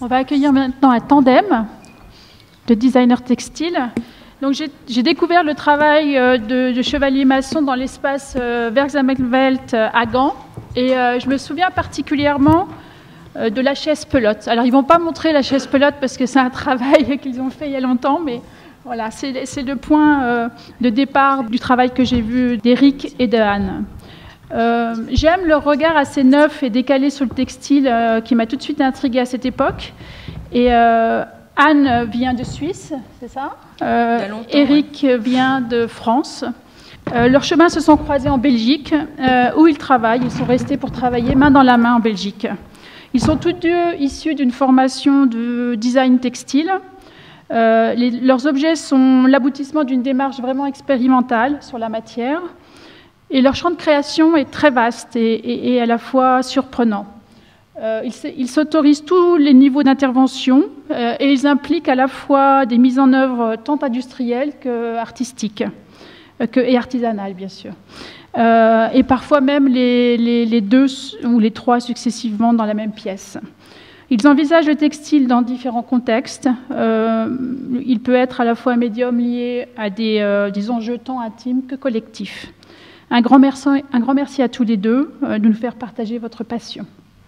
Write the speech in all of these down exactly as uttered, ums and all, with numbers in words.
On va accueillir maintenant un tandem de designers textiles. Donc j'ai découvert le travail de, de Chevalier Masson dans l'espace euh, Werkzaamheidswelt à Gand. Et euh, je me souviens particulièrement euh, de la chaise pelote. Alors ils ne vont pas montrer la chaise pelote parce que c'est un travail qu'ils ont fait il y a longtemps, mais voilà, c'est le point euh, de départ du travail que j'ai vu d'Éric et de Anne. Euh, J'aime leur regard assez neuf et décalé sur le textile euh, qui m'a tout de suite intriguée à cette époque. Et euh, Anne vient de Suisse, c'est ça? euh, Éric ouais. vient de France. Euh, leurs chemins se sont croisés en Belgique, euh, où ils travaillent. Ils sont restés pour travailler main dans la main en Belgique. Ils sont tous deux issus d'une formation de design textile. Euh, les, leurs objets sont l'aboutissement d'une démarche vraiment expérimentale sur la matière. Et leur champ de création est très vaste et, et, et à la fois surprenant. Euh, ils s'autorisent tous les niveaux d'intervention euh, et ils impliquent à la fois des mises en œuvre tant industrielles qu'artistiques euh, que, et artisanales, bien sûr. Euh, et parfois même les, les, les deux ou les trois successivement dans la même pièce. Ils envisagent le textile dans différents contextes. Euh, il peut être à la fois un médium lié à des, euh, des enjeux tant intimes que collectifs. Un grand merci, un grand merci à tous les deux euh, de nous faire partager votre passion.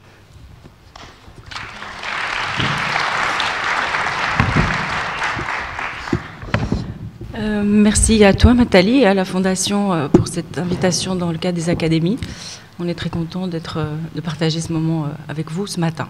Euh, merci à toi, Nathalie, et à la Fondation euh, pour cette invitation dans le cadre des académies. On est très content d'être, euh, de partager ce moment euh, avec vous ce matin.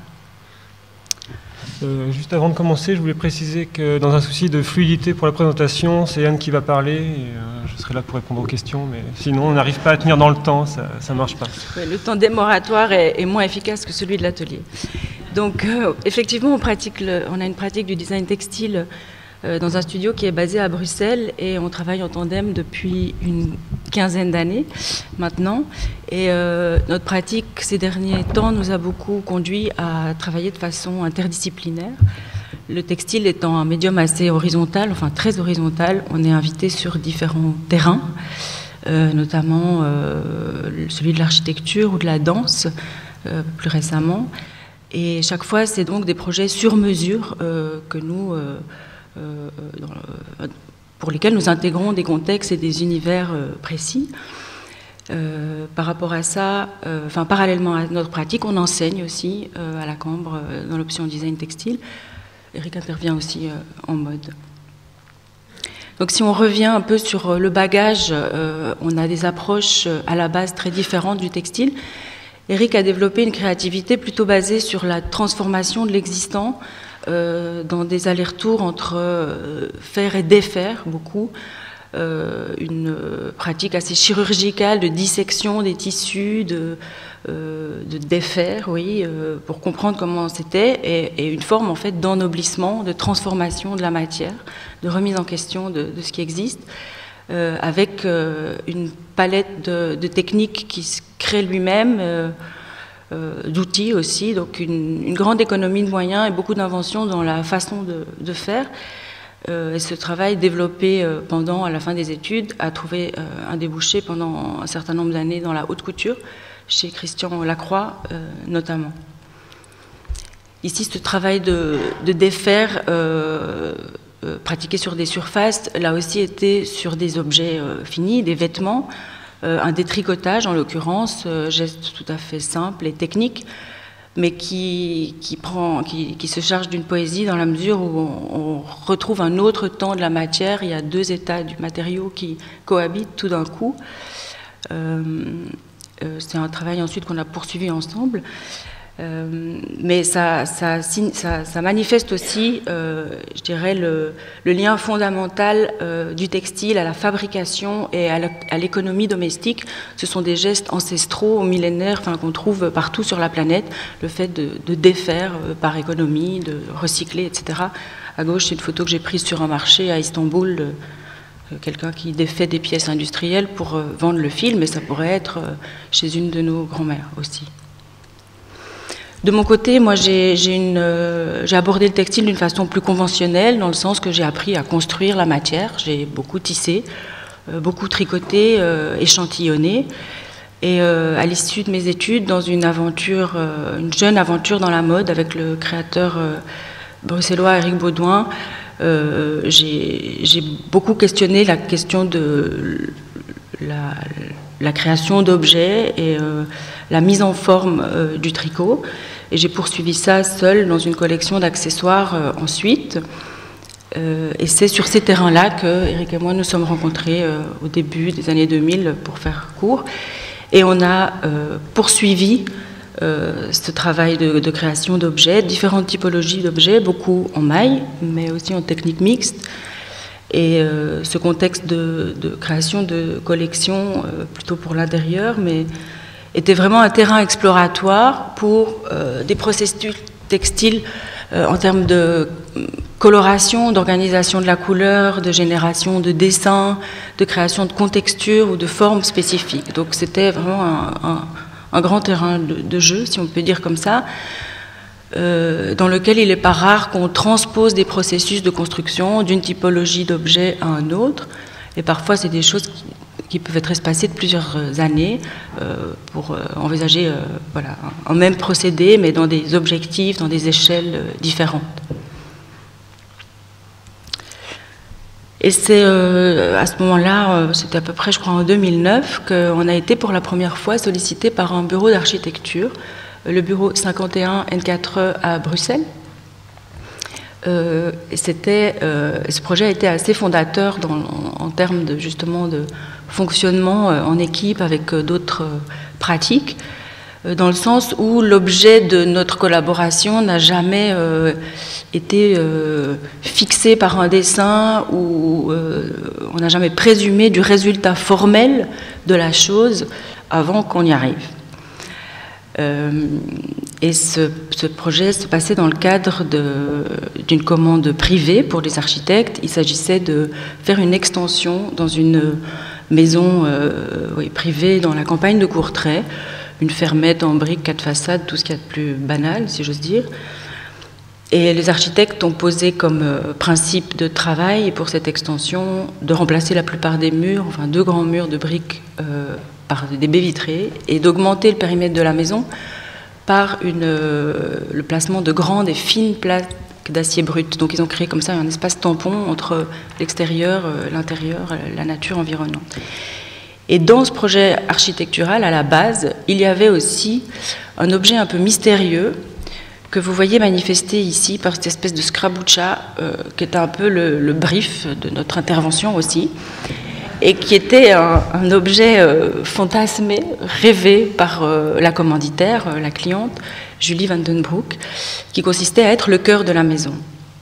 Euh, juste avant de commencer, je voulais préciser que dans un souci de fluidité pour la présentation, c'est Anne qui va parler et euh, je serai là pour répondre aux questions, mais sinon on n'arrive pas à tenir dans le temps, ça ne marche pas. Ouais, le temps démoratoire est, est moins efficace que celui de l'atelier. Donc euh, effectivement, on, pratique le, on a une pratique du design textile euh, dans un studio qui est basé à Bruxelles et on travaille en tandem depuis une quinzaine d'années maintenant. Et euh, notre pratique ces derniers temps nous a beaucoup conduit à travailler de façon interdisciplinaire. Le textile étant un médium assez horizontal, enfin très horizontal, on est invité sur différents terrains, euh, notamment euh, celui de l'architecture ou de la danse, euh, plus récemment. Et chaque fois, c'est donc des projets sur mesure euh, que nous, euh, euh, dans le, pour lesquels nous intégrons des contextes et des univers euh, précis. Euh, par rapport à ça, euh, enfin parallèlement à notre pratique, on enseigne aussi euh, à la Cambre euh, dans l'option design textile. Éric intervient aussi euh, en mode. Donc si on revient un peu sur le bagage, euh, on a des approches euh, à la base très différentes du textile. Éric a développé une créativité plutôt basée sur la transformation de l'existant euh, dans des allers-retours entre euh, faire et défaire beaucoup. Euh, une pratique assez chirurgicale de dissection des tissus, de, euh, de défaire, oui, euh, pour comprendre comment c'était, et, et une forme en fait d'ennoblissement, de transformation de la matière, de remise en question de, de ce qui existe, euh, avec euh, une palette de, de techniques qui se crée lui-même, euh, euh, d'outils aussi, donc une, une grande économie de moyens et beaucoup d'inventions dans la façon de, de faire. Euh, et ce travail développé euh, pendant, à la fin des études, a trouvé euh, un débouché pendant un certain nombre d'années dans la haute couture, chez Christian Lacroix euh, notamment. Ici, ce travail de, de défaire euh, euh, pratiqué sur des surfaces, là aussi était sur des objets euh, finis, des vêtements, euh, un détricotage en l'occurrence, euh, geste tout à fait simple et technique, mais qui, qui, prend, qui, qui se charge d'une poésie dans la mesure où on, on retrouve un autre temps de la matière. Il y a deux états du matériau qui cohabitent tout d'un coup. Euh, euh, c'est un travail ensuite qu'on a poursuivi ensemble. Euh, mais ça, ça, ça, ça manifeste aussi, euh, je dirais, le, le lien fondamental euh, du textile à la fabrication et à l'économie domestique. Ce sont des gestes ancestraux, millénaires, enfin, qu'on trouve partout sur la planète. Le fait de, de défaire euh, par économie, de recycler, et cetera. À gauche, c'est une photo que j'ai prise sur un marché à Istanbul, de, de quelqu'un qui défait des pièces industrielles pour euh, vendre le fil, mais ça pourrait être euh, chez une de nos grand-mères aussi. De mon côté, moi, j'ai euh, abordé le textile d'une façon plus conventionnelle, dans le sens que j'ai appris à construire la matière. J'ai beaucoup tissé, euh, beaucoup tricoté, euh, échantillonné. Et euh, à l'issue de mes études, dans une aventure, euh, une jeune aventure dans la mode avec le créateur euh, bruxellois Éric Baudouin, euh, j'ai beaucoup questionné la question de la, la création d'objets et euh, la mise en forme euh, du tricot. Et j'ai poursuivi ça seule dans une collection d'accessoires euh, ensuite. Euh, et c'est sur ces terrains-là que Éric et moi nous sommes rencontrés euh, au début des années deux mille pour faire court. Et on a euh, poursuivi euh, ce travail de, de création d'objets, différentes typologies d'objets, beaucoup en maille, mais aussi en technique mixte. Et euh, ce contexte de, de création de collections, euh, plutôt pour l'intérieur, mais était vraiment un terrain exploratoire pour euh, des processus textiles euh, en termes de coloration, d'organisation de la couleur, de génération de dessins, de création de contextures ou de formes spécifiques. Donc c'était vraiment un, un, un grand terrain de, de jeu, si on peut dire comme ça, euh, dans lequel il n'est pas rare qu'on transpose des processus de construction d'une typologie d'objet à un autre. Et parfois, c'est des choses qui, qui peuvent être espacées de plusieurs années euh, pour euh, envisager euh, voilà, un même procédé, mais dans des objectifs, dans des échelles euh, différentes. Et c'est euh, à ce moment-là, euh, c'était à peu près, je crois, en deux mille neuf, qu'on a été pour la première fois sollicité par un bureau d'architecture, le bureau cinquante et un N quatre E à Bruxelles. Euh, et c'était, euh, ce projet a été assez fondateur dans, en, en termes de, justement de fonctionnement euh, en équipe avec euh, d'autres euh, pratiques, euh, dans le sens où l'objet de notre collaboration n'a jamais euh, été euh, fixé par un dessin, ou euh, on n'a jamais présumé du résultat formel de la chose avant qu'on y arrive. Euh, et ce, ce projet se passait dans le cadre d'une commande privée pour les architectes. Il s'agissait de faire une extension dans une maison euh, oui, privée dans la campagne de Courtrai, une fermette en briques, quatre façades, tout ce qu'il y a de plus banal, si j'ose dire. Et les architectes ont posé comme euh, principe de travail pour cette extension de remplacer la plupart des murs, enfin deux grands murs de briques euh, par des baies vitrées, et d'augmenter le périmètre de la maison par une, euh, le placement de grandes et fines plaques d'acier brut. Donc ils ont créé comme ça un espace tampon entre l'extérieur, euh, l'intérieur, la nature environnante. Et dans ce projet architectural, à la base, il y avait aussi un objet un peu mystérieux que vous voyez manifesté ici par cette espèce de scrabuccia, euh, qui est un peu le, le brief de notre intervention aussi, et qui était un, un objet euh, fantasmé, rêvé par euh, la commanditaire, euh, la cliente, Julie Van Den Broek, qui consistait à être le cœur de la maison.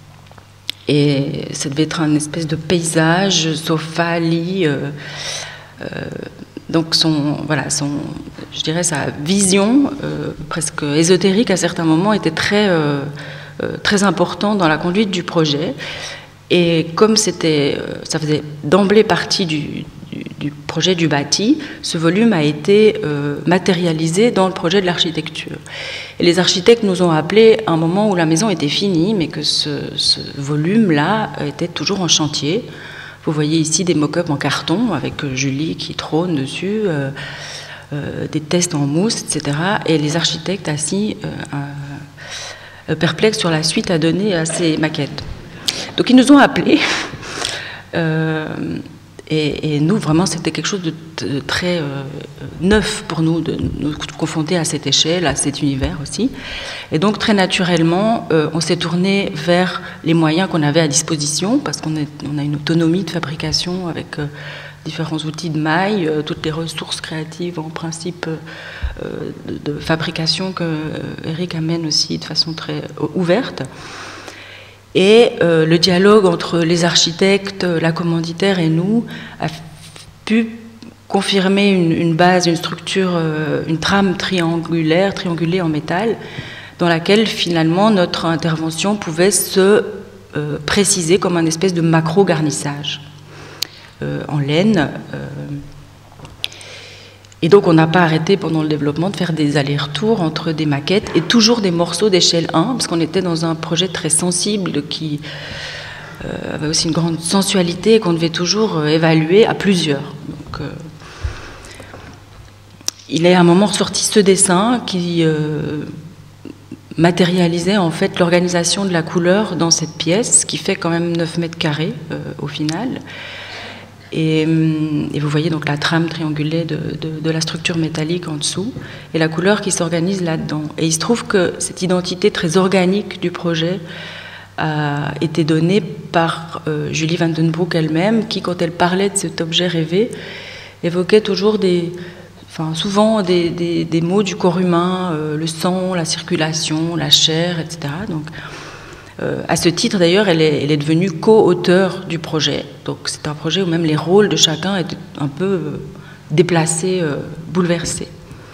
Et ça devait être un espèce de paysage, sofa, lit. Euh, euh, donc son, voilà, son, je dirais sa vision, euh, presque ésotérique à certains moments, était très, euh, euh, très important dans la conduite du projet. Et comme c'était, ça faisait d'emblée partie du, du, du projet du bâti, ce volume a été euh, matérialisé dans le projet de l'architecture. Et les architectes nous ont appelés à un moment où la maison était finie, mais que ce, ce volume-là était toujours en chantier. Vous voyez ici des mock-ups en carton avec Julie qui trône dessus, euh, euh, des tests en mousse, et cetera. Et les architectes assis euh, euh, perplexes sur la suite à donner à ces maquettes. Donc ils nous ont appelés, euh, et, et nous vraiment c'était quelque chose de, de très euh, neuf pour nous, de nous confronter à cette échelle, à cet univers aussi. Et donc très naturellement, euh, on s'est tourné vers les moyens qu'on avait à disposition, parce qu'on on a une autonomie de fabrication avec euh, différents outils de maille, euh, toutes les ressources créatives en principe euh, de, de fabrication que euh, Éric amène aussi de façon très euh, ouverte. Et euh, le dialogue entre les architectes, la commanditaire et nous a pu confirmer une, une base, une structure, euh, une trame triangulaire, triangulée en métal, dans laquelle finalement notre intervention pouvait se euh, préciser comme un espèce de macro-garnissage euh, en laine. Euh, Et donc on n'a pas arrêté pendant le développement de faire des allers-retours entre des maquettes et toujours des morceaux d'échelle un, parce qu'on était dans un projet très sensible qui euh, avait aussi une grande sensualité et qu'on devait toujours euh, évaluer à plusieurs. Donc, euh, il est à un moment ressorti ce dessin qui euh, matérialisait en fait l'organisation de la couleur dans cette pièce, qui fait quand même neuf mètres carrés euh, au final. Et, et vous voyez donc la trame triangulée de, de, de la structure métallique en dessous, et la couleur qui s'organise là-dedans. Et il se trouve que cette identité très organique du projet a été donnée par euh, Julie Van den Broek elle-même, qui, quand elle parlait de cet objet rêvé, évoquait toujours des, enfin souvent des, des, des mots du corps humain, euh, le sang, la circulation, la chair, et cetera. Donc, euh, à ce titre, d'ailleurs, elle est, elle est devenue co-auteure du projet. Donc, c'est un projet où même les rôles de chacun étaient un peu euh, déplacés, euh, bouleversés.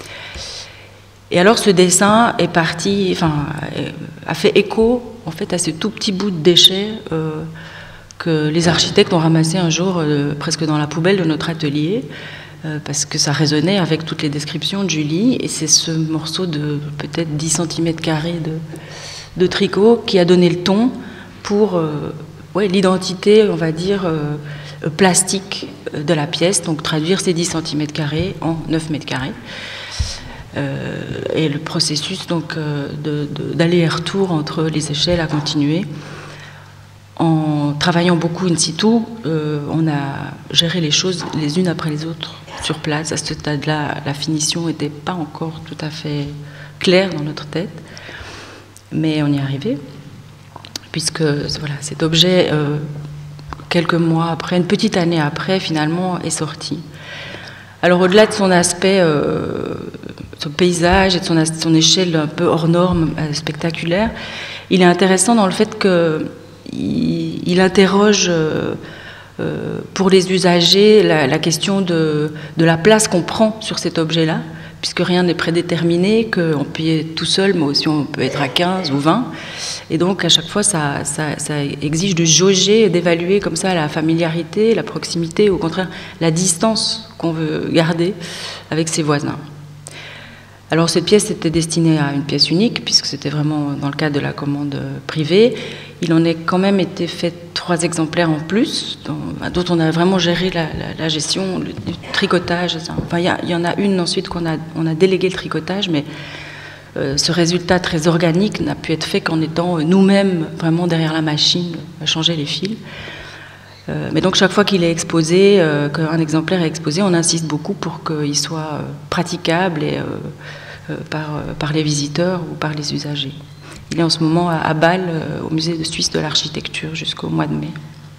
Et alors, ce dessin est parti, enfin, a fait écho en fait à ce tout petit bout de déchets euh, que les architectes ont ramassé un jour euh, presque dans la poubelle de notre atelier, euh, parce que ça résonnait avec toutes les descriptions de Julie, et c'est ce morceau de peut-être dix centimètres carrés de, de tricot qui a donné le ton pour euh, ouais, l'identité, on va dire, euh, plastique de la pièce, donc traduire ces dix centimètres carrés en neuf mètres carrés. Euh, et le processus donc euh, de, de, d'aller-retour entre les échelles a continué. En travaillant beaucoup in situ, euh, on a géré les choses les unes après les autres sur place. À ce stade-là, la finition n'était pas encore tout à fait claire dans notre tête, mais on y est arrivé, puisque voilà, cet objet, euh, quelques mois après, une petite année après, finalement, est sorti. Alors au-delà de son aspect, euh, son paysage et de son, son échelle un peu hors norme, euh, spectaculaire, il est intéressant dans le fait que il, il interroge euh, euh, pour les usagers la, la question de, de la place qu'on prend sur cet objet-là, puisque rien n'est prédéterminé, qu'on peut y être tout seul, mais aussi on peut être à quinze ou vingt. Et donc à chaque fois, ça, ça, ça exige de jauger et d'évaluer comme ça la familiarité, la proximité, au contraire la distance qu'on veut garder avec ses voisins. Alors cette pièce était destinée à une pièce unique, puisque c'était vraiment dans le cadre de la commande privée. Il en est quand même été fait trois exemplaires en plus, dont, dont on a vraiment géré la, la, la gestion, le, le tricotage. Enfin, il y, y en a une ensuite qu'on a, on a délégué le tricotage, mais euh, ce résultat très organique n'a pu être fait qu'en étant nous-mêmes vraiment derrière la machine à changer les fils. Euh, mais donc chaque fois qu'il est exposé, euh, qu'un exemplaire est exposé, on insiste beaucoup pour qu'il soit euh, praticable et, euh, euh, par, euh, par les visiteurs ou par les usagers. Il est en ce moment à, à Bâle, euh, au musée de Suisse de l'architecture, jusqu'au mois de mai.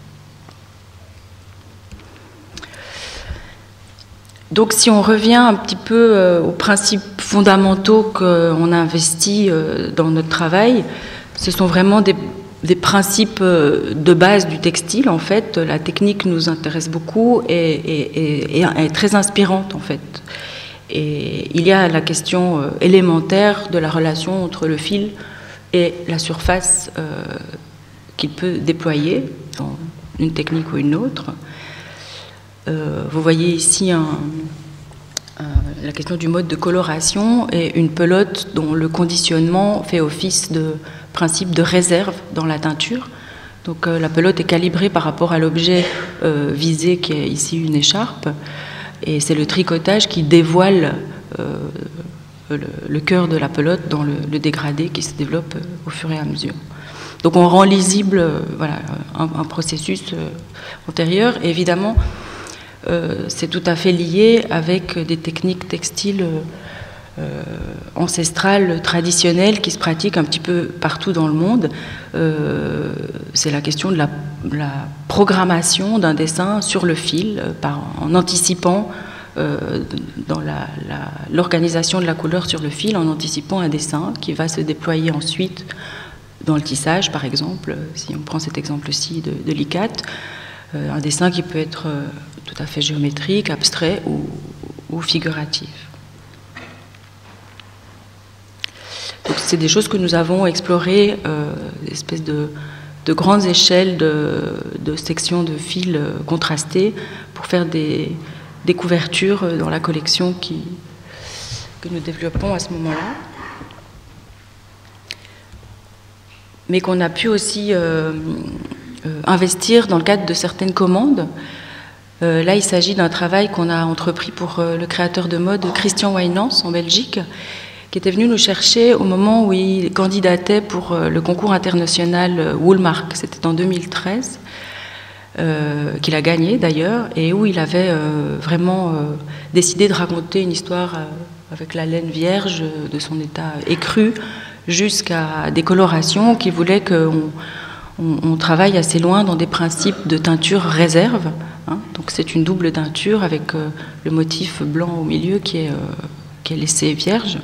Donc si on revient un petit peu euh, aux principes fondamentaux qu'on a investis euh, dans notre travail, ce sont vraiment des des principes de base du textile, en fait. La technique nous intéresse beaucoup et, et, et, et est très inspirante, en fait. Et il y a la question élémentaire de la relation entre le fil et la surface euh, qu'il peut déployer dans une technique ou une autre. Euh, vous voyez ici un, un, la question du mode de coloration et une pelote dont le conditionnement fait office de principe de réserve dans la teinture. Donc euh, la pelote est calibrée par rapport à l'objet euh, visé, qui est ici une écharpe, et c'est le tricotage qui dévoile euh, le, le cœur de la pelote dans le, le dégradé qui se développe euh, au fur et à mesure. Donc on rend lisible euh, voilà, un, un processus euh, antérieur, et évidemment euh, c'est tout à fait lié avec des techniques textiles euh, Euh, ancestrales, traditionnelles, qui se pratiquent un petit peu partout dans le monde. Euh, c'est la question de la, la programmation d'un dessin sur le fil, euh, par, en anticipant euh, dans la, la, l'organisation de la couleur sur le fil, en anticipant un dessin qui va se déployer ensuite dans le tissage, par exemple, si on prend cet exemple-ci de, de l'I C A T, euh, un dessin qui peut être euh, tout à fait géométrique, abstrait ou, ou figuratif. Donc c'est des choses que nous avons explorées, euh, espèce de, de grandes échelles de, de sections de fils euh, contrastées pour faire des, des couvertures dans la collection qui, que nous développons à ce moment-là. Mais qu'on a pu aussi euh, euh, investir dans le cadre de certaines commandes. Euh, là, il s'agit d'un travail qu'on a entrepris pour euh, le créateur de mode Christian Wijnants en Belgique, qui était venu nous chercher au moment où il candidatait pour euh, le concours international euh, Woolmark. C'était en deux mille treize, euh, qu'il a gagné d'ailleurs, et où il avait euh, vraiment euh, décidé de raconter une histoire euh, avec la laine vierge, de son état écru, jusqu'à des colorations qui voulaient qu'on on, on travaille assez loin dans des principes de teinture réserve. Hein. Donc c'est une double teinture avec euh, le motif blanc au milieu qui est, euh, qui est laissé vierge.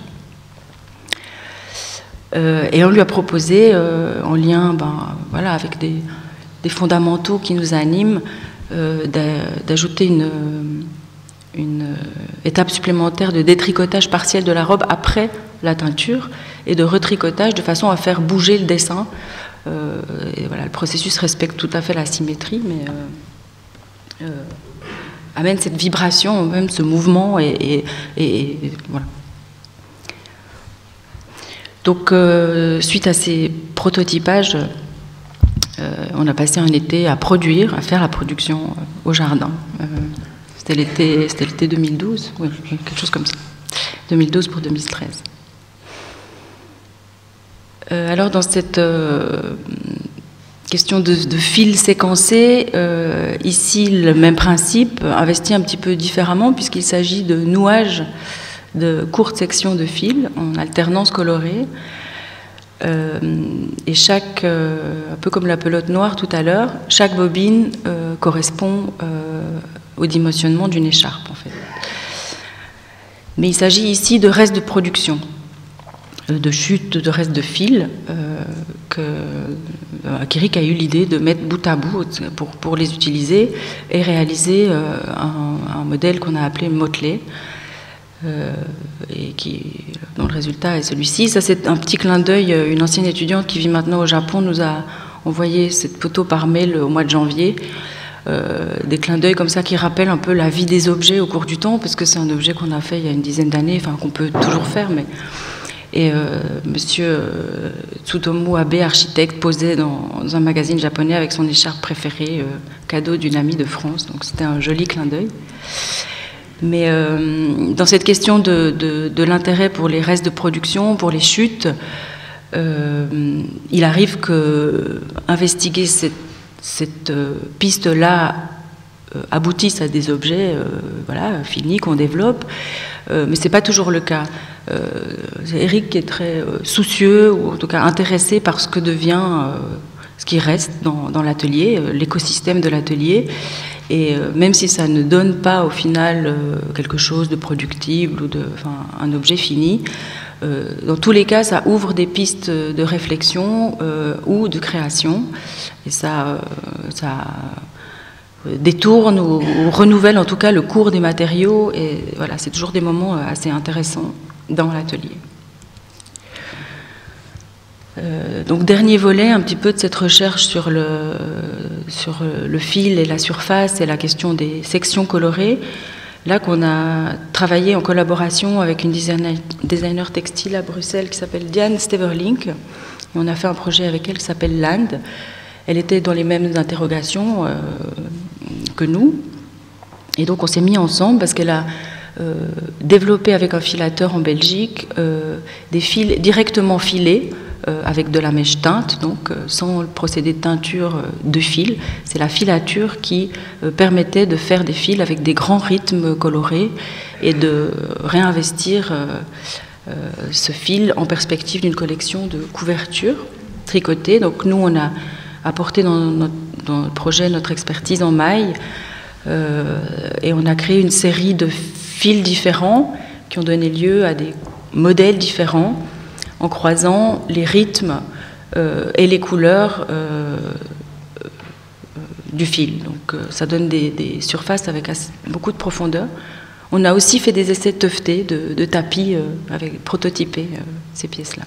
Euh, et on lui a proposé, euh, en lien ben, voilà, avec des, des fondamentaux qui nous animent, euh, d'ajouter une, une étape supplémentaire de détricotage partiel de la robe après la teinture et de retricotage de façon à faire bouger le dessin. Euh, et voilà, le processus respecte tout à fait la symétrie, mais euh, euh, amène cette vibration, même ce mouvement, et, et, et, et voilà. Donc, euh, suite à ces prototypages, euh, on a passé un été à produire, à faire la production euh, au jardin. Euh, c'était l'été, c'était l'été deux mille douze, oui, quelque chose comme ça. deux mille douze pour deux mille treize. Euh, alors, dans cette euh, question de, de fil séquencé, euh, ici, le même principe, investi un petit peu différemment, puisqu'il s'agit de nouage de courtes sections de fil en alternance colorée. Euh, et chaque, euh, un peu comme la pelote noire tout à l'heure, chaque bobine euh, correspond euh, au dimensionnement d'une écharpe, en fait. Mais il s'agit ici de restes de production, de chutes de restes de fil, euh, que euh, Kirik a eu l'idée de mettre bout à bout pour, pour les utiliser et réaliser euh, un, un modèle qu'on a appelé motelé. Euh, et qui, dont le résultat est celui-ci. Ça, c'est un petit clin d'œil. Une ancienne étudiante qui vit maintenant au Japon nous a envoyé cette photo par mail au mois de janvier. Euh, des clins d'œil comme ça qui rappellent un peu la vie des objets au cours du temps, parce que c'est un objet qu'on a fait il y a une dizaine d'années, enfin qu'on peut toujours faire. Mais... Et euh, monsieur euh, Tsutomu Abe, architecte, posait dans, dans un magazine japonais avec son écharpe préférée, euh, cadeau d'une amie de France. Donc c'était un joli clin d'œil. Mais euh, dans cette question de, de, de l'intérêt pour les restes de production, pour les chutes, euh, il arrive que investiguer cette, cette euh, piste-là euh, aboutisse à des objets euh, voilà, finis qu'on développe, euh, mais ce n'est pas toujours le cas. Euh, c'est Eric qui est très euh, soucieux, ou en tout cas intéressé par ce que devient, euh, ce qui reste dans, dans l'atelier, euh, l'écosystème de l'atelier. Et euh, même si ça ne donne pas au final euh, quelque chose de productible ou de, enfin, un objet fini, euh, dans tous les cas, ça ouvre des pistes de réflexion euh, ou de création, et ça, euh, ça détourne ou, ou renouvelle en tout cas le cours des matériaux. Et voilà, c'est toujours des moments assez intéressants dans l'atelier. Euh, donc dernier volet un petit peu de cette recherche sur le, sur le fil et la surface et la question des sections colorées, là qu'on a travaillé en collaboration avec une designer, designer textile à Bruxelles qui s'appelle Diane Steverlink. On a fait un projet avec elle qui s'appelle Land. Elle était dans les mêmes interrogations euh, que nous, et donc on s'est mis ensemble parce qu'elle a euh, développé avec un filateur en Belgique euh, des fils directement filés Euh, avec de la mèche teinte, donc euh, sans le procédé de teinture euh, de fil. C'est la filature qui euh, permettait de faire des fils avec des grands rythmes colorés et de réinvestir euh, euh, ce fil en perspective d'une collection de couvertures tricotées. Donc nous, on a apporté dans, notre, dans le projet notre expertise en maille euh, et on a créé une série de fils différents qui ont donné lieu à des modèles différents, en croisant les rythmes euh, et les couleurs euh, euh, du fil. Donc euh, ça donne des, des surfaces avec assez, beaucoup de profondeur. On a aussi fait des essais tuftés, de, de tapis, euh, avec prototypés euh, ces pièces-là.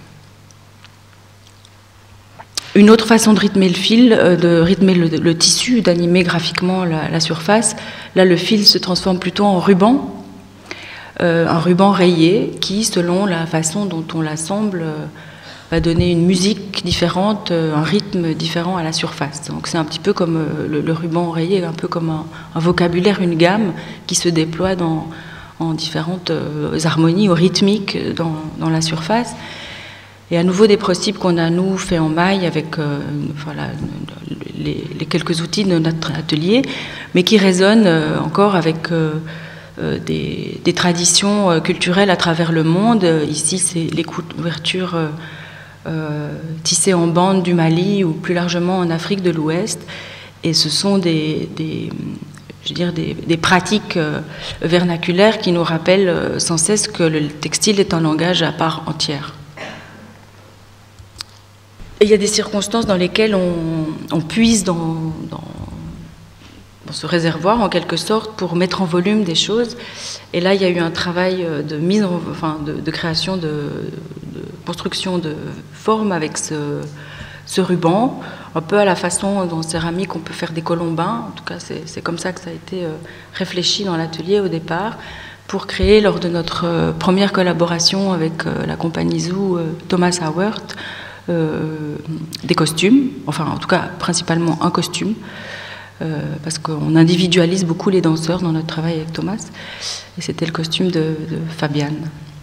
Une autre façon de rythmer le fil, euh, de rythmer le, le tissu, d'animer graphiquement la, la surface, là le fil se transforme plutôt en ruban. Euh, un ruban rayé qui, selon la façon dont on l'assemble, euh, va donner une musique différente, un rythme différent à la surface. Donc c'est un petit peu comme le, le ruban oreiller, un peu comme un, un vocabulaire, une gamme qui se déploie dans, en différentes euh, harmonies ou rythmiques dans, dans la surface. Et à nouveau des prototypes qu'on a, nous, fait en maille avec euh, voilà, les, les quelques outils de notre atelier, mais qui résonnent euh, encore avec euh, euh, des, des traditions euh, culturelles à travers le monde. Ici, c'est les couvertures euh, euh, tissées en bande du Mali ou plus largement en Afrique de l'Ouest. Et ce sont des, des, je veux dire, des, des pratiques euh, vernaculaires qui nous rappellent euh, sans cesse que le textile est un langage à part entière. Et il y a des circonstances dans lesquelles on, on puise dans, dans, dans ce réservoir, en quelque sorte, pour mettre en volume des choses. Et là, il y a eu un travail de mise en, enfin, de, de création, de, de construction de formes avec ce, ce ruban, un peu à la façon dont en céramique on peut faire des colombins. En tout cas, c'est comme ça que ça a été réfléchi dans l'atelier au départ, pour créer, lors de notre première collaboration avec la compagnie Zoo, Thomas Howard, Euh, des costumes, enfin en tout cas principalement un costume, euh, parce qu'on individualise beaucoup les danseurs dans notre travail avec Thomas, et c'était le costume de, de Fabienne.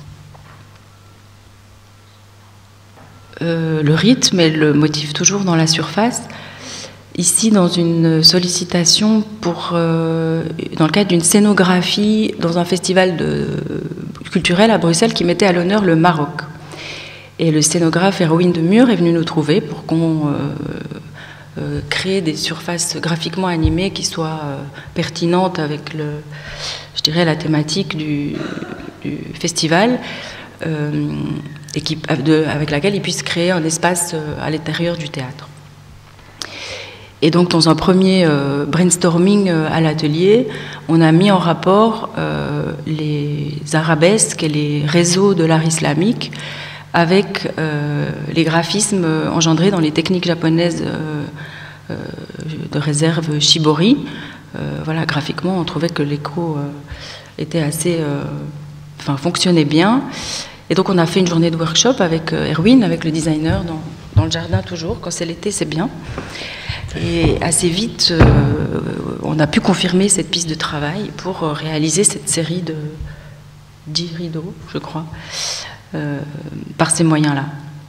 Euh, le rythme et le motif toujours dans la surface, ici dans une sollicitation pour, euh, dans le cadre d'une scénographie dans un festival de, culturel à Bruxelles qui mettait à l'honneur le Maroc. Et le scénographe Erwin de Mur est venu nous trouver pour qu'on euh, euh, crée des surfaces graphiquement animées qui soient euh, pertinentes avec le, je dirais, la thématique du, du festival, euh, et qui, de, avec laquelle il puisse créer un espace euh, à l'intérieur du théâtre. Et donc, dans un premier euh, brainstorming euh, à l'atelier, on a mis en rapport euh, les arabesques et les réseaux de l'art islamique avec euh, les graphismes engendrés dans les techniques japonaises euh, euh, de réserve shibori. Euh, voilà, graphiquement, on trouvait que l'écho euh, était assez, euh, enfin, fonctionnait bien. Et donc, on a fait une journée de workshop avec euh, Erwin, avec le designer, dans, dans le jardin toujours. Quand c'est l'été, c'est bien. Et assez vite, euh, on a pu confirmer cette piste de travail pour réaliser cette série de dix rideaux, je crois. Euh, par ces moyens-là.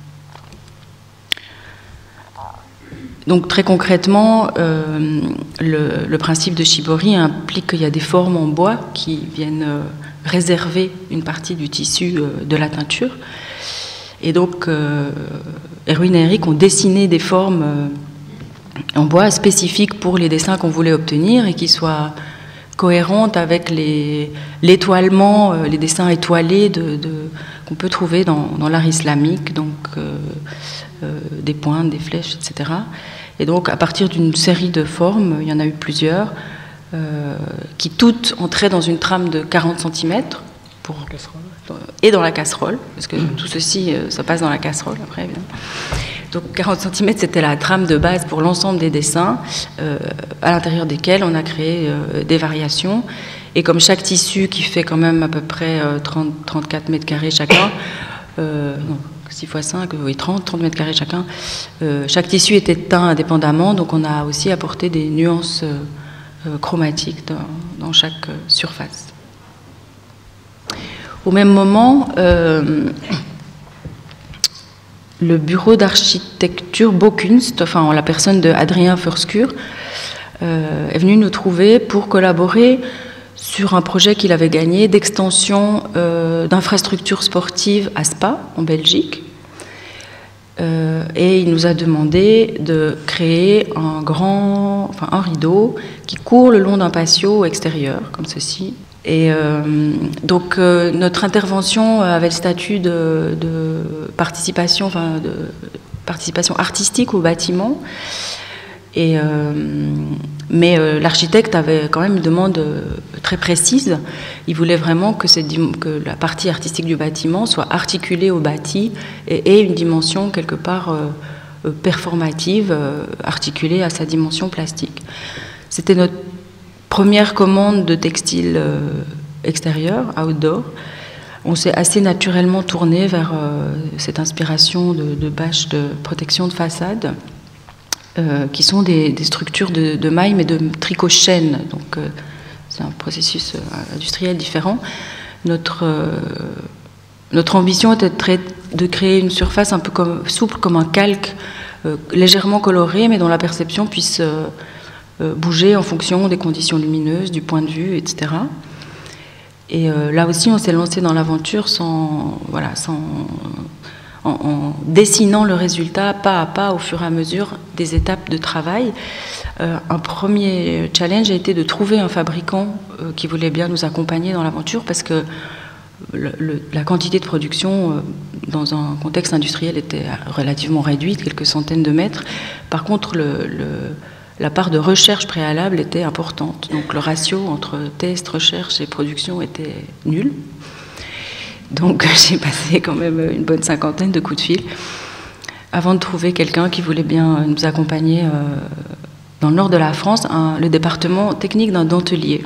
Donc très concrètement, euh, le, le principe de shibori implique qu'il y a des formes en bois qui viennent euh, réserver une partie du tissu euh, de la teinture. Et donc, euh, Erwin et Eric ont dessiné des formes euh, en bois spécifiques pour les dessins qu'on voulait obtenir et qui soient cohérentes avec l'étoilement, les, les dessins étoilés de, de, qu'on peut trouver dans, dans l'art islamique, donc euh, euh, des pointes, des flèches, et cetera. Et donc, à partir d'une série de formes, il y en a eu plusieurs, euh, qui toutes entraient dans une trame de quarante centimètres, pour, et dans la casserole, parce que tout ceci, ça passe dans la casserole après, évidemment. Donc quarante centimètres, c'était la trame de base pour l'ensemble des dessins, euh, à l'intérieur desquels on a créé euh, des variations. Et comme chaque tissu, qui fait quand même à peu près euh, trente à trente-quatre mètres carrés chacun, euh, non, six fois cinq, oui, trente, trente mètres carrés chacun, euh, chaque tissu était teint indépendamment, donc on a aussi apporté des nuances euh, euh, chromatiques dans, dans chaque euh, surface. Au même moment, euh, le bureau d'architecture Baukunst, enfin en la personne de Adrien Forscure, euh, est venu nous trouver pour collaborer sur un projet qu'il avait gagné d'extension euh, d'infrastructures sportives à Spa, en Belgique. Euh, et il nous a demandé de créer un grand, enfin un rideau qui court le long d'un patio extérieur, comme ceci. Et euh, donc euh, notre intervention avait le statut de, de participation, enfin de participation artistique au bâtiment. Et, euh, mais euh, l'architecte avait quand même une demande très précise. Il voulait vraiment que, cette, que la partie artistique du bâtiment soit articulée au bâti et ait une dimension quelque part euh, performative, euh, articulée à sa dimension plastique. C'était notre première commande de textile euh, extérieur, outdoor, on s'est assez naturellement tourné vers euh, cette inspiration de, de bâches de protection de façade, euh, qui sont des, des structures de, de mailles, mais de tricot chaîne. Donc, euh, c'est un processus industriel différent. Notre, euh, notre ambition était de, très, de créer une surface un peu comme, souple, comme un calque, euh, légèrement coloré, mais dont la perception puisse euh, euh, bouger en fonction des conditions lumineuses, du point de vue, et cetera. Et euh, là aussi, on s'est lancé dans l'aventure sans, voilà, sans, en, en dessinant le résultat pas à pas au fur et à mesure des étapes de travail. Euh, un premier challenge a été de trouver un fabricant euh, qui voulait bien nous accompagner dans l'aventure, parce que le, le, la quantité de production euh, dans un contexte industriel était relativement réduite, quelques centaines de mètres. Par contre, le, le la part de recherche préalable était importante. Donc le ratio entre test, recherche et production était nul. Donc j'ai passé quand même une bonne cinquantaine de coups de fil avant de trouver quelqu'un qui voulait bien nous accompagner euh, dans le nord de la France, un, le département technique d'un dentelier.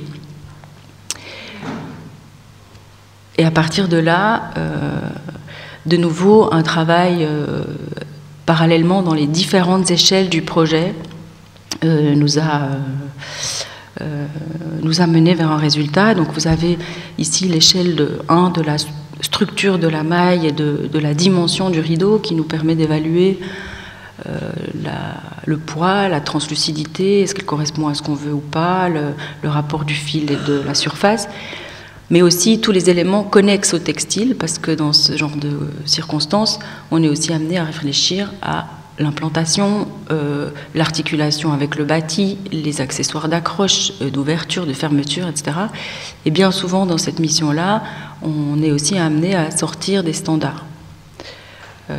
Et à partir de là, euh, de nouveau, un travail euh, parallèlement dans les différentes échelles du projet, Euh, nous a euh, euh, nous a mené vers un résultat. Donc vous avez ici l'échelle de un de la structure de la maille et de, de la dimension du rideau, qui nous permet d'évaluer euh, la, le poids, la translucidité, est-ce qu'elle correspond à ce qu'on veut ou pas, le, le rapport du fil et de la surface, mais aussi tous les éléments connexes au textile, parce que dans ce genre de circonstances, on est aussi amené à réfléchir à l'implantation, euh, l'articulation avec le bâti, les accessoires d'accroche, euh, d'ouverture, de fermeture, et cetera. Et bien souvent, dans cette mission-là, on est aussi amené à sortir des standards. Euh,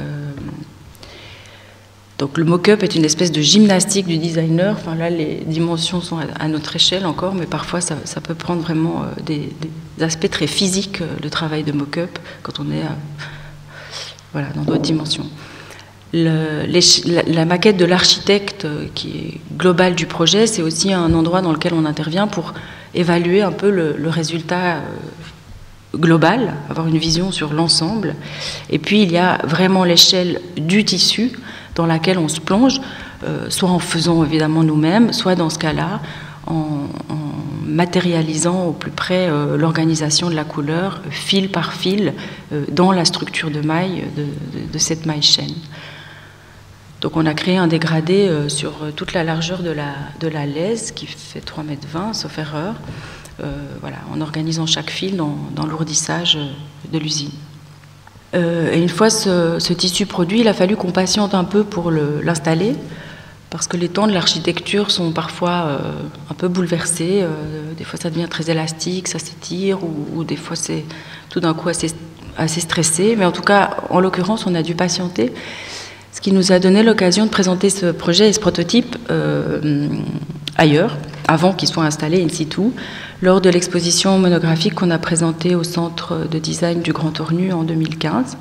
donc le mock-up est une espèce de gymnastique du designer. Enfin, là, les dimensions sont à notre échelle encore, mais parfois, ça, ça peut prendre vraiment euh, des, des aspects très physiques, euh, le travail de mock-up, quand on est à, voilà, dans d'autres dimensions. Le, les, la, la maquette de l'architecte qui est globale du projet, c'est aussi un endroit dans lequel on intervient pour évaluer un peu le, le résultat global, avoir une vision sur l'ensemble. Et puis il y a vraiment l'échelle du tissu dans laquelle on se plonge, euh, soit en faisant évidemment nous-mêmes, soit dans ce cas-là en, en matérialisant au plus près euh, l'organisation de la couleur, fil par fil, euh, dans la structure de maille de, de, de cette maille chaîne. Donc on a créé un dégradé euh, sur toute la largeur de la, de la laise, qui fait trois mètres vingt, sauf erreur, euh, voilà, en organisant chaque fil dans, dans l'ourdissage de l'usine. Euh, et une fois ce, ce tissu produit, il a fallu qu'on patiente un peu pour l'installer, parce que les temps de l'architecture sont parfois euh, un peu bouleversés. Euh, des fois ça devient très élastique, ça s'étire, ou, ou des fois c'est tout d'un coup assez, assez stressé. Mais en tout cas, en l'occurrence, on a dû patienter. Ce qui nous a donné l'occasion de présenter ce projet et ce prototype euh, ailleurs, avant qu'il soit installé in situ, lors de l'exposition monographique qu'on a présentée au Centre de design du Grand Ornu en deux mille quinze.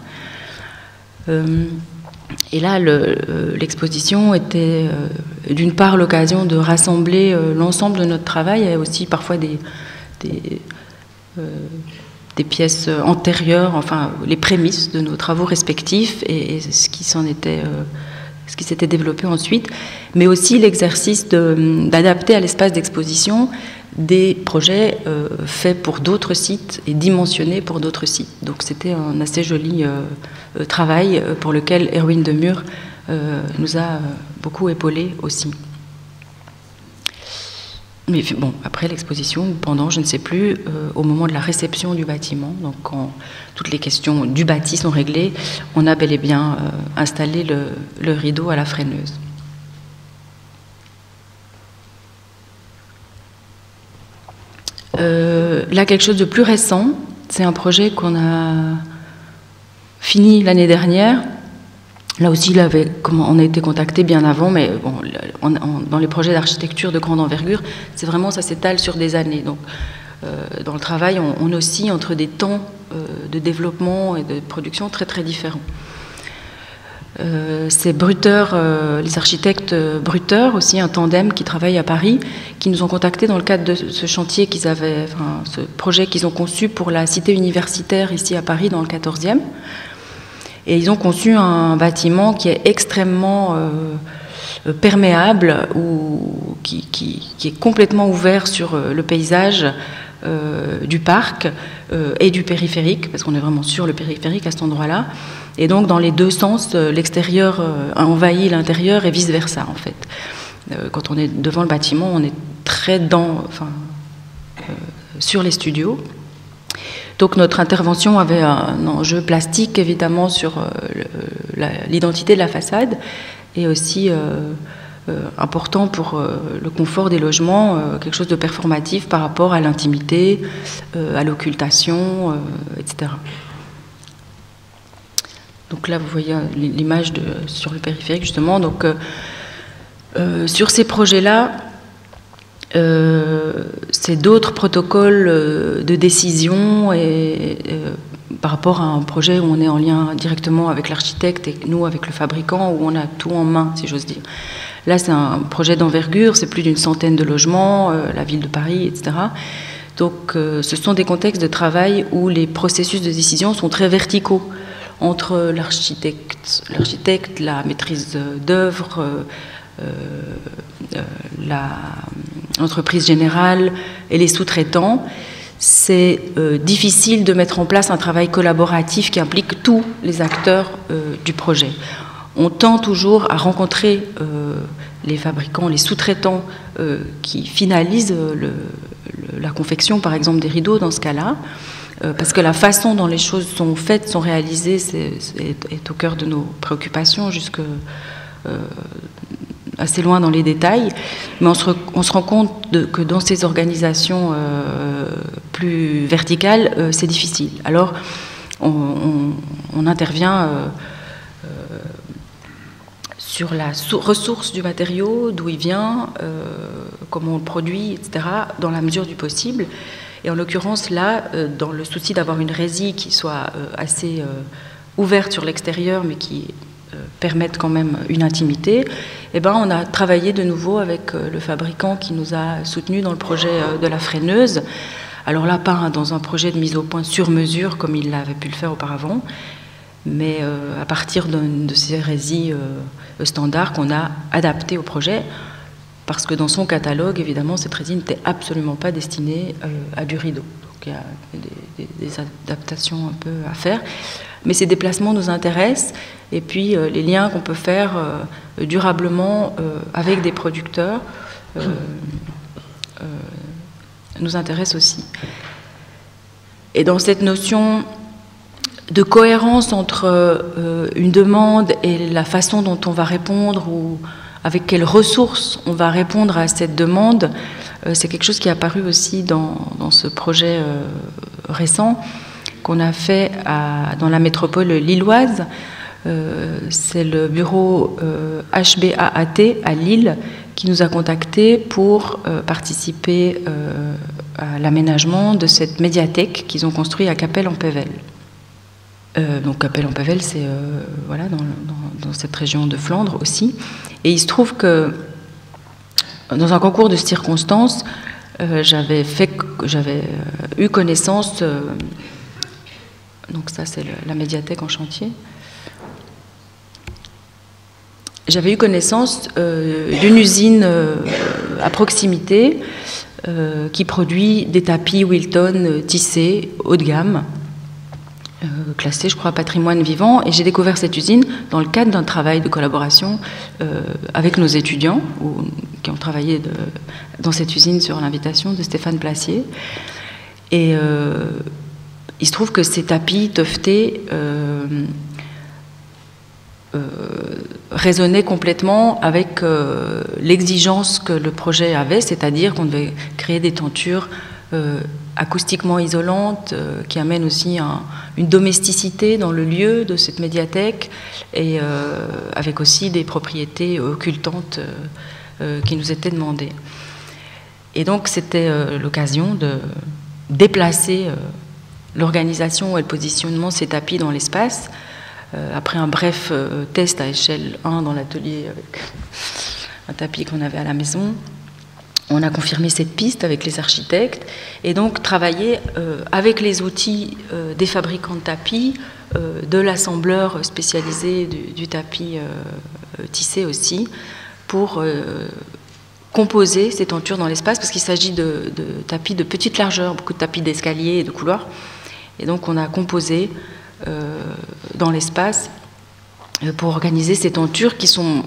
Euh, et là, l'exposition le, était euh, d'une part l'occasion de rassembler euh, l'ensemble de notre travail, et aussi parfois des... des euh, des pièces antérieures, enfin les prémices de nos travaux respectifs et, et ce qui s'en était, euh, ce qui s'était développé ensuite, mais aussi l'exercice d'adapter à l'espace d'exposition des projets euh, faits pour d'autres sites et dimensionnés pour d'autres sites. Donc c'était un assez joli euh, travail pour lequel Erwin Demure euh, nous a beaucoup épaulés aussi. Mais bon, après l'exposition, ou pendant, je ne sais plus, euh, au moment de la réception du bâtiment, donc quand toutes les questions du bâti sont réglées, on a bel et bien euh, installé le, le rideau à la freineuse. Euh, là, quelque chose de plus récent, c'est un projet qu'on a fini l'année dernière. Là aussi, il avait, on a été contacté bien avant, mais bon, on, on, dans les projets d'architecture de grande envergure, c'est vraiment, ça s'étale sur des années. Donc, euh, dans le travail, on, on oscille entre des temps euh, de développement et de production très très différents. Euh, c'est Brutter, euh, les architectes Brutter, aussi un tandem qui travaille à Paris, qui nous ont contactés dans le cadre de ce chantier qu'ils avaient, enfin, ce projet qu'ils ont conçu pour la cité universitaire ici à Paris dans le quatorzième. Et ils ont conçu un bâtiment qui est extrêmement euh, perméable, ou qui, qui, qui est complètement ouvert sur le paysage euh, du parc euh, et du périphérique, parce qu'on est vraiment sur le périphérique à cet endroit-là. Et donc, dans les deux sens, l'extérieur envahit l'intérieur et vice-versa, en fait. Quand on est devant le bâtiment, on est très dans, enfin, euh, sur les studios. Donc, notre intervention avait un enjeu plastique, évidemment, sur euh, l'identité de la façade, et aussi euh, euh, important pour euh, le confort des logements, euh, quelque chose de performatif par rapport à l'intimité, euh, à l'occultation, euh, et cetera. Donc là, vous voyez l'image sur le périphérique, justement. Donc, euh, euh, sur ces projets-là, euh, c'est d'autres protocoles euh, de décision et, euh, par rapport à un projet où on est en lien directement avec l'architecte et nous avec le fabricant, où on a tout en main, si j'ose dire. Là, c'est un projet d'envergure, c'est plus d'une centaine de logements, euh, la ville de Paris, et cetera. Donc, euh, ce sont des contextes de travail où les processus de décision sont très verticaux, entre l'architecte, l'architecte, la maîtrise d'œuvre, euh, euh, l'entreprise générale et les sous-traitants. C'est euh, difficile de mettre en place un travail collaboratif qui implique tous les acteurs euh, du projet. On tend toujours à rencontrer euh, les fabricants, les sous-traitants euh, qui finalisent le, le, la confection, par exemple, des rideaux dans ce cas-là. Parce que la façon dont les choses sont faites, sont réalisées, c'est, est, est au cœur de nos préoccupations, jusque euh, assez loin dans les détails. Mais on se, on se rend compte de, que dans ces organisations euh, plus verticales, euh, c'est difficile. Alors, on, on, on intervient euh, euh, sur la ressource du matériau, d'où il vient, euh, comment on le produit, et cetera, dans la mesure du possible. Et en l'occurrence, là, euh, dans le souci d'avoir une résie qui soit euh, assez euh, ouverte sur l'extérieur, mais qui euh, permette quand même une intimité, eh ben, on a travaillé de nouveau avec euh, le fabricant qui nous a soutenus dans le projet euh, de la freineuse. Alors là, pas dans un projet de mise au point sur mesure, comme il avait pu le faire auparavant, mais euh, à partir de, de ces résis euh, standards qu'on a adaptés au projet, parce que dans son catalogue, évidemment, cette résine n'était absolument pas destinée euh, à du rideau. Donc il y a des, des, des adaptations un peu à faire. Mais ces déplacements nous intéressent, et puis euh, les liens qu'on peut faire euh, durablement euh, avec des producteurs euh, euh, nous intéressent aussi. Et dans cette notion de cohérence entre euh, une demande et la façon dont on va répondre, ou avec quelles ressources on va répondre à cette demande, euh, c'est quelque chose qui est apparu aussi dans, dans ce projet euh, récent qu'on a fait à, dans la métropole lilloise. Euh, c'est le bureau euh, H B A A T à Lille qui nous a contactés pour euh, participer euh, à l'aménagement de cette médiathèque qu'ils ont construite à Cappelle-en-Pévèle. Euh, donc Cappelle-en-Pévèle, c'est euh, voilà, dans, dans, dans cette région de Flandre aussi. Et il se trouve que dans un concours de circonstances, euh, j'avais fait, j'avais euh, eu connaissance. Euh, donc ça, c'est le, la médiathèque en chantier. J'avais eu connaissance euh, d'une usine euh, à proximité euh, qui produit des tapis Wilton euh, tissés haut de gamme. Euh, classé, je crois, patrimoine vivant, et j'ai découvert cette usine dans le cadre d'un travail de collaboration euh, avec nos étudiants ou, qui ont travaillé de, dans cette usine sur l'invitation de Stéphane Placier. Et euh, il se trouve que ces tapis tuftés euh, euh, résonnaient complètement avec euh, l'exigence que le projet avait, c'est-à-dire qu'on devait créer des tentures euh, acoustiquement isolante, euh, qui amène aussi un, une domesticité dans le lieu de cette médiathèque, et euh, avec aussi des propriétés occultantes euh, euh, qui nous étaient demandées. Et donc c'était euh, l'occasion de déplacer euh, l'organisation et le positionnement de ces tapis dans l'espace euh, après un bref euh, test à échelle un dans l'atelier avec un tapis qu'on avait à la maison, on a confirmé cette piste avec les architectes et donc travaillé euh, avec les outils euh, des fabricants de tapis, euh, de l'assembleur spécialisé du, du tapis euh, tissé aussi, pour euh, composer ces tentures dans l'espace, parce qu'il s'agit de, de tapis de petite largeur, beaucoup de tapis d'escalier et de couloirs. Et donc on a composé euh, dans l'espace pour organiser ces tentures qui sont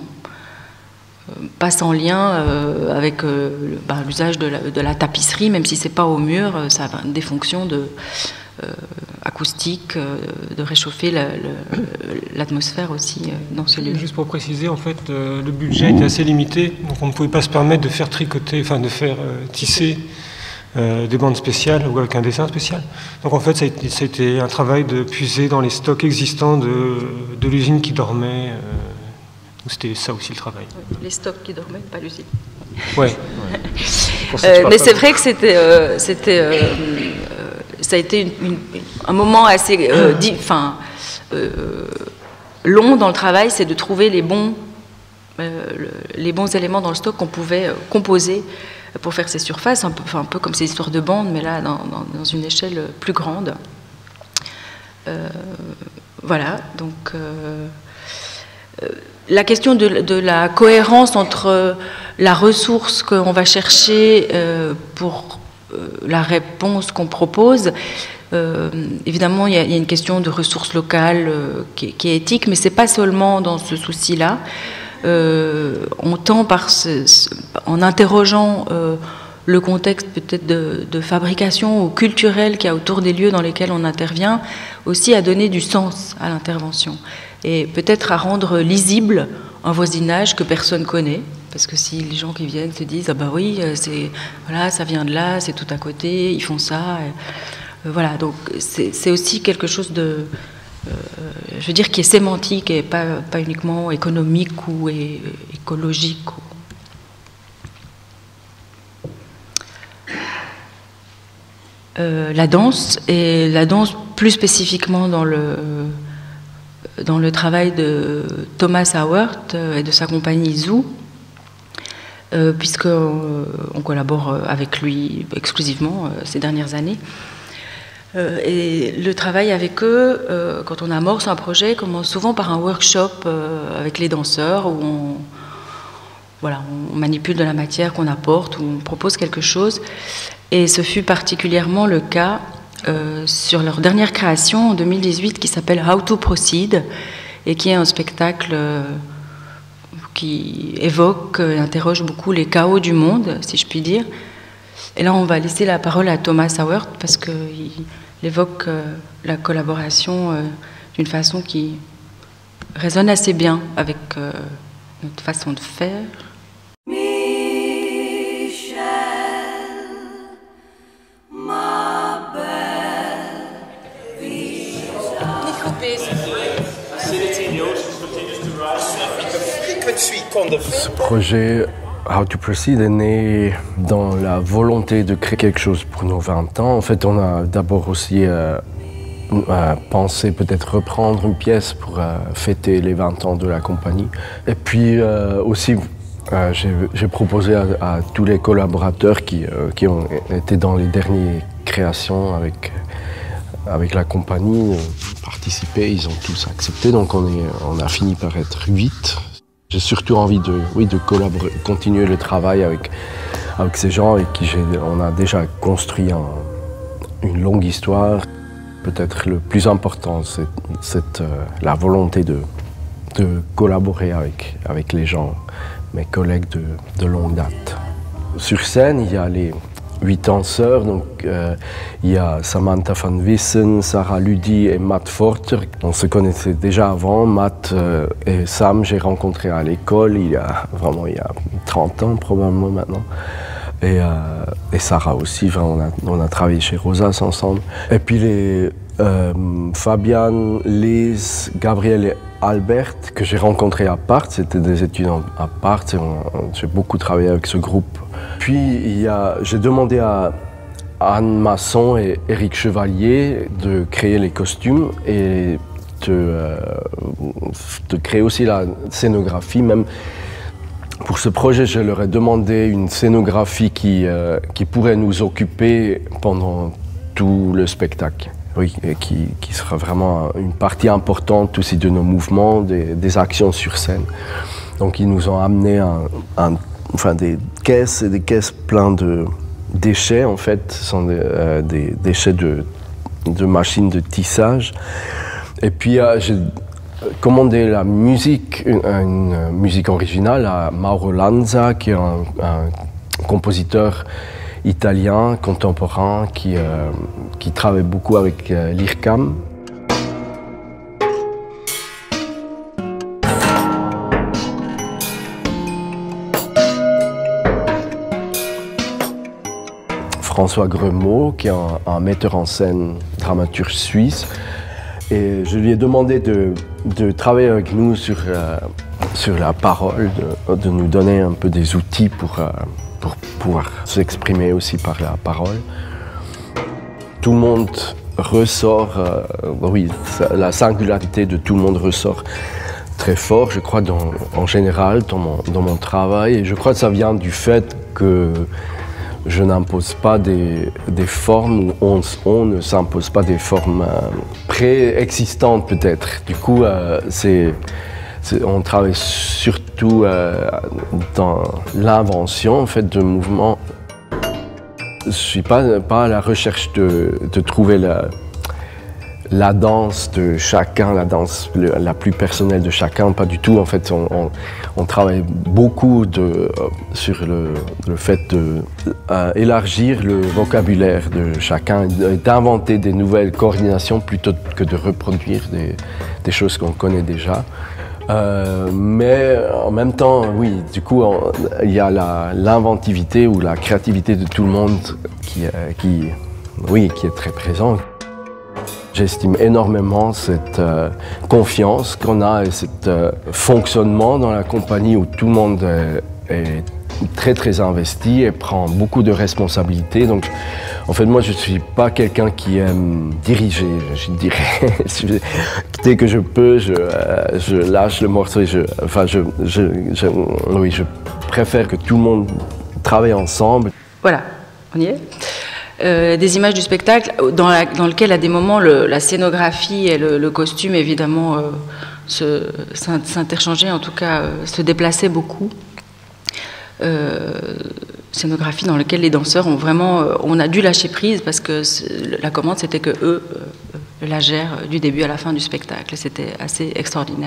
pas sans lien euh, avec euh, bah, l'usage de, de la tapisserie, même si c'est pas au mur, ça a des fonctions de, euh, acoustiques, euh, de réchauffer l'atmosphère la, aussi euh, dans ce lieu. Juste pour préciser, en fait, euh, le budget était assez limité, donc on ne pouvait pas se permettre de faire tricoter, enfin de faire euh, tisser euh, des bandes spéciales ou avec un dessin spécial. Donc en fait, ça a été, ça a été un travail de puiser dans les stocks existants de, de l'usine qui dormait. Euh, C'était ça aussi le travail. Les stocks qui dormaient, pas l'usine. Ouais. euh, mais c'est vrai que c'était, euh, c'était, euh, euh, ça a été une, une, un moment assez, euh, di, fin, euh, long dans le travail, c'est de trouver les bons, euh, le, les bons éléments dans le stock qu'on pouvait euh, composer pour faire ces surfaces, un peu, enfin, un peu comme ces histoires de bandes, mais là dans, dans, dans une échelle plus grande. Euh, voilà, donc. Euh, euh, La question de, de la cohérence entre la ressource qu'on va chercher euh, pour euh, la réponse qu'on propose, euh, évidemment il y, a, il y a une question de ressources locales euh, qui, qui est éthique, mais c'est pas seulement dans ce souci-là. Euh, on tend par ce, ce, en interrogeant euh, le contexte peut-être de, de fabrication ou culturel qu'il y a autour des lieux dans lesquels on intervient, aussi à donner du sens à l'intervention. Et peut-être à rendre lisible un voisinage que personne connaît, parce que si les gens qui viennent se disent ah bah oui c'est voilà ça vient de là, c'est tout à côté, ils font ça, et, euh, voilà, donc c'est aussi quelque chose de euh, je veux dire qui est sémantique et pas pas uniquement économique ou é, écologique. Ou... Euh, la danse et la danse plus spécifiquement dans le dans le travail de Thomas Hauert et de sa compagnie Zoo, euh, puisqu'on euh, on collabore avec lui exclusivement euh, ces dernières années. Euh, et le travail avec eux, euh, quand on amorce un projet, commence souvent par un workshop euh, avec les danseurs, où on, voilà, on manipule de la matière qu'on apporte, où on propose quelque chose. Et ce fut particulièrement le cas Euh, sur leur dernière création en deux mille dix-huit qui s'appelle How to Proceed et qui est un spectacle euh, qui évoque et interroge beaucoup les chaos du monde, si je puis dire. Et là, on va laisser la parole à Thomas Hauert parce qu'il évoque euh, la collaboration euh, d'une façon qui résonne assez bien avec euh, notre façon de faire. Ce projet How to Proceed est né dans la volonté de créer quelque chose pour nos vingt ans. En fait, on a d'abord aussi euh, euh, pensé peut-être reprendre une pièce pour euh, fêter les vingt ans de la compagnie. Et puis euh, aussi, euh, j'ai proposé à, à tous les collaborateurs qui, euh, qui ont été dans les dernières créations avec, avec la compagnie, participer, ils ont tous accepté, donc on, est, on a fini par être huit. J'ai surtout envie de, oui, de collaborer, continuer le travail avec, avec ces gens avec qui on a déjà construit un, une longue histoire. Peut-être le plus important, c'est euh, la volonté de, de collaborer avec, avec les gens, mes collègues de, de longue date. Sur scène, il y a les huit danseurs, donc euh, il y a Samantha van Wissen, Sarah Ludi et Matt Forter. On se connaissait déjà avant. Matt euh, et Sam, j'ai rencontré à l'école il y a vraiment il y a trente ans probablement maintenant. Et, euh, et Sarah aussi, enfin, on, a, on a travaillé chez Rosas ensemble. Et puis les euh, Fabian, Lise, Gabriel et Albert, que j'ai rencontrés à Part, c'était des étudiants à Part, j'ai beaucoup travaillé avec ce groupe. Puis j'ai demandé à Anne Masson et Éric Chevalier de créer les costumes et de, euh, de créer aussi la scénographie. Même pour ce projet, je leur ai demandé une scénographie qui, euh, qui pourrait nous occuper pendant tout le spectacle. Oui, et qui, qui sera vraiment une partie importante aussi de nos mouvements, des, des actions sur scène. Donc ils nous ont amené un, un, enfin, des caisses et des caisses pleines de déchets, en fait. Ce sont des, euh, des déchets de, de machines de tissage. Et puis euh, j'ai commandé la musique, une, une musique originale à Mauro Lanza, qui est un, un compositeur italien, contemporain, qui, euh, qui travaille beaucoup avec euh, l'I R C A M. François Gremaud, qui est un, un metteur en scène, dramaturge suisse. Et je lui ai demandé de, de travailler avec nous sur, euh, sur la parole, de, de nous donner un peu des outils pour, euh, pour pouvoir s'exprimer aussi par la parole. Tout le monde ressort, euh, oui, la singularité de tout le monde ressort très fort, je crois, dans, en général, dans mon, dans mon travail. Et je crois que ça vient du fait que je n'impose pas des, des formes, ou on, on ne s'impose pas des formes euh, préexistantes peut-être. Du coup, euh, c'est, c'est, on travaille surtout euh, dans l'invention en fait, de mouvements. Je ne suis pas, pas à la recherche de, de trouver la, la danse de chacun, la danse le, la plus personnelle de chacun, pas du tout. En fait, on, on, on travaille beaucoup de, euh, sur le, le fait d'élargir euh, le vocabulaire de chacun, d'inventer des nouvelles coordinations plutôt que de reproduire des, des choses qu'on connaît déjà. Euh, mais en même temps, oui, du coup, on, il y a l'inventivité ou la créativité de tout le monde qui, euh, qui, oui, qui est très présente. J'estime énormément cette euh, confiance qu'on a et ce euh, fonctionnement dans la compagnie où tout le monde est, est très très investi et prend beaucoup de responsabilités. Donc, en fait, moi, je ne suis pas quelqu'un qui aime diriger, je dirais. Dès que je peux, je, euh, je lâche le morceau et je, enfin, je, je, je, oui, je préfère que tout le monde travaille ensemble. Voilà, on y est. Euh, des images du spectacle dans, la, dans lequel à des moments le, la scénographie et le, le costume évidemment euh, s'interchangeaient, en tout cas euh, se déplaçaient beaucoup. Euh, scénographie dans laquelle les danseurs ont vraiment, euh, on a dû lâcher prise parce que la commande c'était que eux euh, la gèrent du début à la fin du spectacle. C'était assez extraordinaire.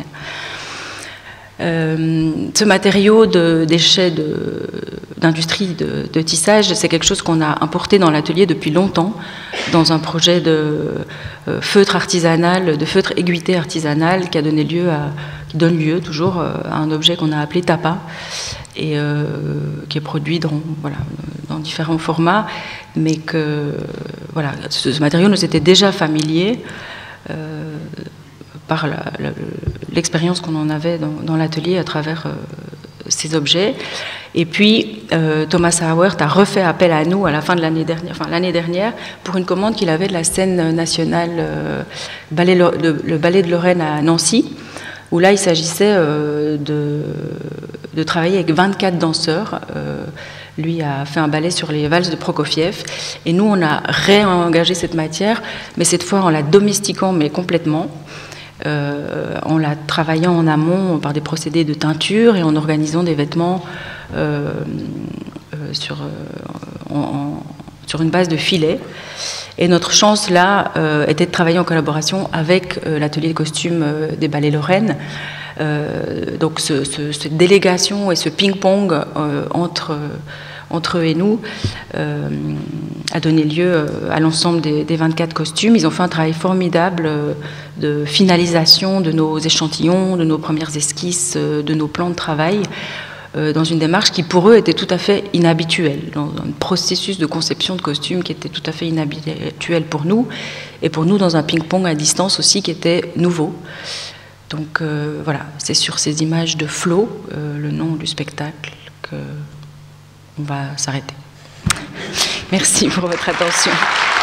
Euh, ce matériau de déchets d'industrie de, de, de tissage, c'est quelque chose qu'on a importé dans l'atelier depuis longtemps, dans un projet de euh, feutre artisanal, de feutre aiguilleté artisanal qui a donné lieu à, qui donne lieu toujours à un objet qu'on a appelé tapa et euh, qui est produit dans, voilà, dans différents formats, mais que voilà, ce, ce matériau nous était déjà familier. Euh, par l'expérience qu'on en avait dans, dans l'atelier à travers euh, ces objets. Et puis, euh, Thomas Hauert a refait appel à nous à la fin de l'année dernière, enfin l'année dernière, pour une commande qu'il avait de la scène nationale, euh, ballet, le, le ballet de Lorraine à Nancy, où là, il s'agissait euh, de, de travailler avec vingt-quatre danseurs. Euh, Lui a fait un ballet sur les valses de Prokofiev. Et nous, on a réengagé cette matière, mais cette fois en la domestiquant, mais complètement. Euh, en la travaillant en amont par des procédés de teinture et en organisant des vêtements euh, euh, sur, euh, en, en, sur une base de filet. Et notre chance là euh, était de travailler en collaboration avec euh, l'atelier de costumes euh, des ballets Lorraine. Euh, donc ce, ce, cette délégation et ce ping-pong euh, entre, euh, entre eux et nous euh, a donné lieu euh, à l'ensemble des, des vingt-quatre costumes. Ils ont fait un travail formidable euh, de finalisation de nos échantillons, de nos premières esquisses, euh, de nos plans de travail, euh, dans une démarche qui pour eux était tout à fait inhabituelle, dans un processus de conception de costumes qui était tout à fait inhabituel pour nous, et pour nous dans un ping-pong à distance aussi qui était nouveau. Donc euh, voilà, c'est sur ces images de flow, euh, le nom du spectacle, qu'on va s'arrêter. Merci pour votre attention.